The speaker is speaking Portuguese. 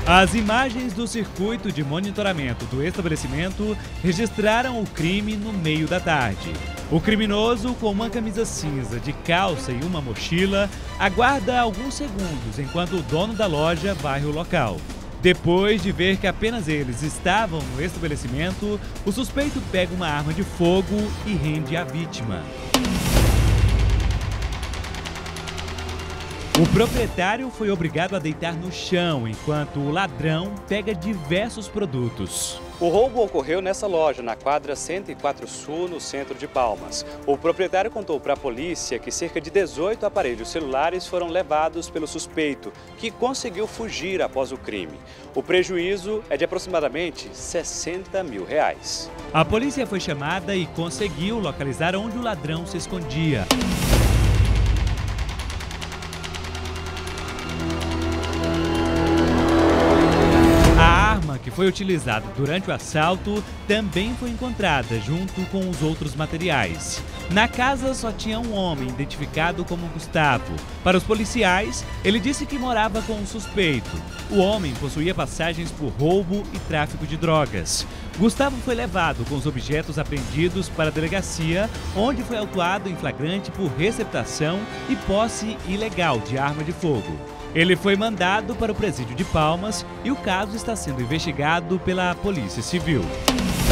As imagens do circuito de monitoramento do estabelecimento registraram o crime no meio da tarde. O criminoso, com uma camisa cinza de calça e uma mochila, aguarda alguns segundos enquanto o dono da loja varre o local. Depois de ver que apenas eles estavam no estabelecimento, o suspeito pega uma arma de fogo e rende a vítima. O proprietário foi obrigado a deitar no chão enquanto o ladrão pega diversos produtos. O roubo ocorreu nessa loja, na quadra 104 Sul, no centro de Palmas. O proprietário contou para a polícia que cerca de 18 aparelhos celulares foram levados pelo suspeito, que conseguiu fugir após o crime. O prejuízo é de aproximadamente R$60 mil. A polícia foi chamada e conseguiu localizar onde o ladrão se escondia. Que foi utilizada durante o assalto também foi encontrada junto com os outros materiais. Na casa só tinha um homem identificado como Gustavo. Para os policiais, ele disse que morava com o suspeito. O homem possuía passagens por roubo e tráfico de drogas. Gustavo foi levado com os objetos apreendidos para a delegacia, onde foi autuado em flagrante por receptação e posse ilegal de arma de fogo. Ele foi mandado para o presídio de Palmas e o caso está sendo investigado pela Polícia Civil.